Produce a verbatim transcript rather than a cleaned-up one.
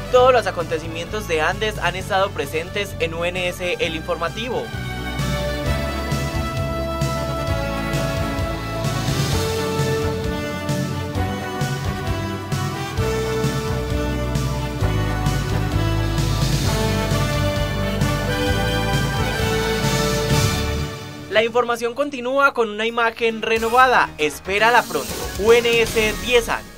Todos los acontecimientos de Andes han estado presentes en U N S El Informativo. La información continúa con una imagen renovada. Espérala pronto. U N S diez años.